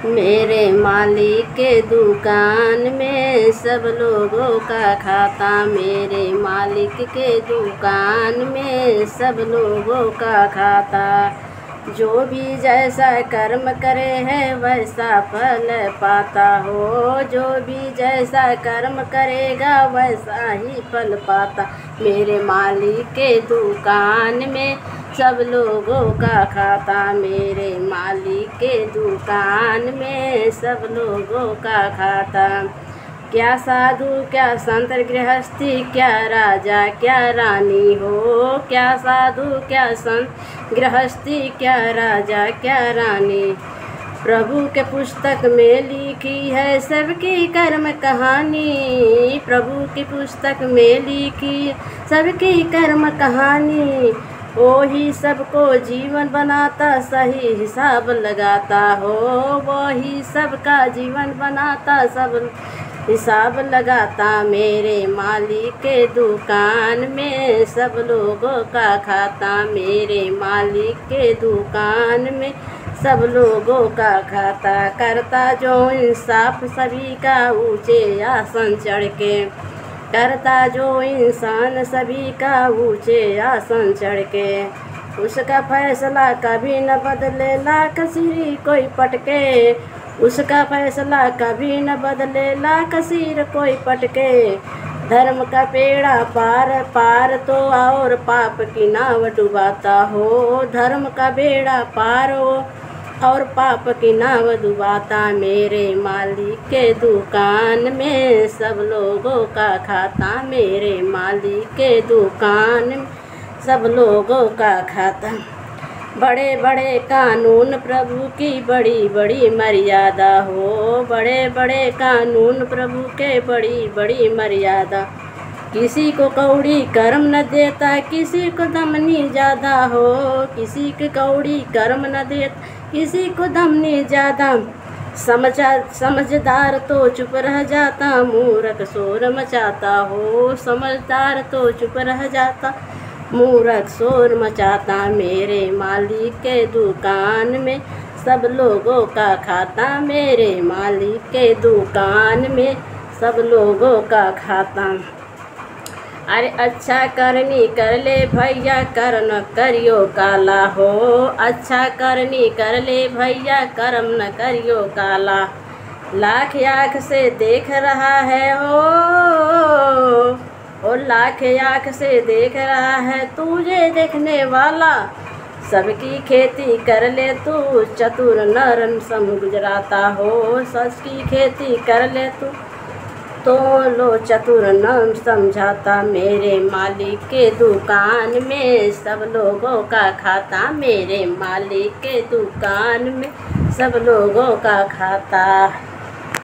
मेरे मालिक के दुकान में सब लोगों का खाता। मेरे मालिक के दुकान में सब लोगों का खाता। जो भी जैसा कर्म करे है वैसा फल पाता हो। जो भी जैसा कर्म करेगा वैसा ही फल पाता। मेरे मालिक के दुकान में सब लोगों का खाता। मेरे मालिक के दुकान में सब लोगों का खाता। क्या साधु क्या संत गृहस्थी, क्या राजा क्या रानी हो। क्या साधु क्या संत गृहस्थी, क्या राजा क्या रानी। प्रभु के पुस्तक में लिखी है सबकी कर्म कहानी। प्रभु की पुस्तक में लिखी सबकी कर्म कहानी। वो ही सबको जीवन बनाता, सही हिसाब लगाता हो। वो ही सबका जीवन बनाता, सब हिसाब लगाता। मेरे मालिक के दुकान में सब लोगों का खाता। मेरे मालिक के दुकान में सब लोगों का खाता। करता जो इंसाफ सभी का ऊंचे आसन चढ़ के। करता जो इंसान सभी का ऊंचे आसन चढ़ के। उसका फैसला कभी न बदले, लाख सिर कोई पटके। उसका फैसला कभी न बदले, लाख सिर कोई पटके। धर्म का पेड़ा पार पार तो और पाप की नाव डुबाता हो। धर्म का बेड़ा पार हो और पाप की नाव डुबाता। मेरे मालिक के दुकान में सब लोगों का खाता। मेरे मालिक के दुकान में सब लोगों का खाता। बड़े बड़े कानून प्रभु की बड़ी बड़ी मर्यादा हो। बड़े बड़े कानून प्रभु के बड़ी बड़ी मर्यादा। किसी को कौड़ी कर्म न देता, किसी को दमनी ज़्यादा हो। किसी को कौड़ी कर्म न देता, किसी को दमनी ज़्यादा। समझदार तो चुप रह जाता, मूर्ख शोर मचाता हो। समझदार तो चुप रह जाता, मूर्ख शोर मचाता। मेरे मालिक के दुकान में सब लोगों का खाता। मेरे मालिक के दुकान में सब लोगों का खाता। अरे अच्छा करनी कर ले भैया, कर्म न करियो काला हो। अच्छा करनी कर ले भैया, कर्म न करियो काला। लाख आँख से देख रहा है हो, और लाख आँख से देख रहा है तुझे देखने वाला। सबकी खेती कर ले तू, चतुर नरम सम गुजराता हो। सबकी खेती कर ले तू तो लो चतुर नरम समझाता। मेरे मालिक के दुकान में सब लोगों का खाता। मेरे मालिक के दुकान में सब लोगों का खाता।